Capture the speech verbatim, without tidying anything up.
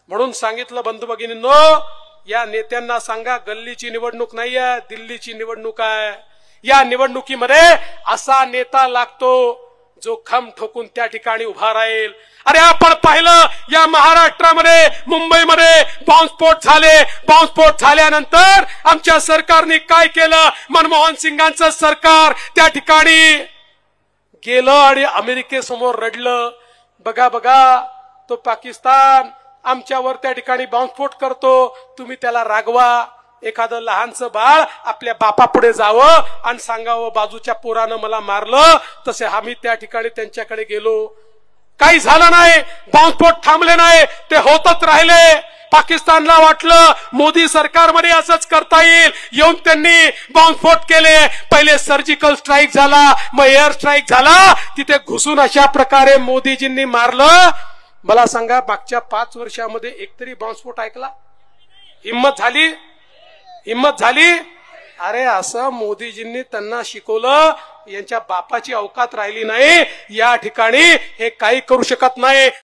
म्हणून सांगितलं बंधू भगिनींनो, या नेत्यांना सांगा गल्लीची निवडणूक नाहीये, दिल्लीची निवडणूक आहे। या निवडणुकीमध्ये असा नेता लागतो जो खम ठोकून त्या ठिकाणी उभा राहील। अरे आपण पाहिलं या महाराष्ट्रामध्ये, मुंबईमध्ये बॉम्बस्फोट झाले। बॉम्बस्फोट झाल्यानंतर आमच्या सरकारने काय केलं? मनमोहन सिंगांचं सरकार त्या ठिकाणी गेलं आणि अमेरिकेसमोर रडलं। बघा बघा, तो पाकिस्तान आमच्यावर त्या ठिकाणी बॉम्बस्फोट करतो, तुम्ही त्याला रागवा। एखादं लहानसं बाळ आपल्या बापापुढे जावं आणि सांगावं बाजूच्या पोरानं मला मारलं, तसे आम्ही त्या ठिकाणी त्यांच्याकडे गेलो, काही झालं नाही, बॉम्बस्फोट थांबले नाही, ते होतच राहिले। पाकिस्तानला वाटलं मोदी सरकारमध्ये असंच करता येईल, येऊन त्यांनी बॉम्बस्फोट केले। पहिले सर्जिकल स्ट्राईक झाला, मग एअर स्ट्राईक झाला, तिथे घुसून अशा प्रकारे मोदीजींनी मारलं। मला सांगा मागच्या पाच वर्षामध्ये एकतरी बॉम्बस्फोट ऐकला? हिम्मत झाली? हिम्मत झाली? अरे असं मोदीजींनी त्यांना शिकवलं, यांच्या बापाची औकात राहिली नाही, या ठिकाणी हे काही करू शकत नाही।